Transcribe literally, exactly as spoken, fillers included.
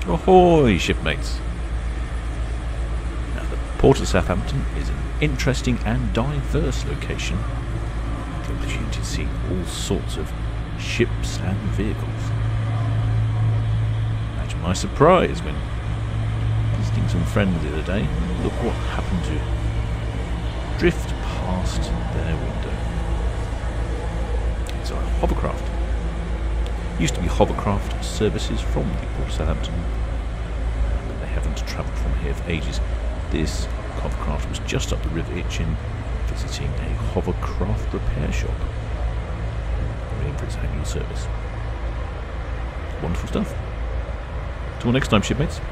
Ahoy, shipmates! Now, the port of Southampton is an interesting and diverse location. The opportunity to see all sorts of ships and vehicles. Imagine my surprise when visiting some friends the other day. Look what happened to drift past their window. It's a hovercraft. Used to be hovercraft services from the port of Southampton, but they haven't travelled from here for ages. This hovercraft was just up the River Itchen, visiting a hovercraft repair shop, waiting for its annual service. Wonderful stuff. Till next time, shipmates.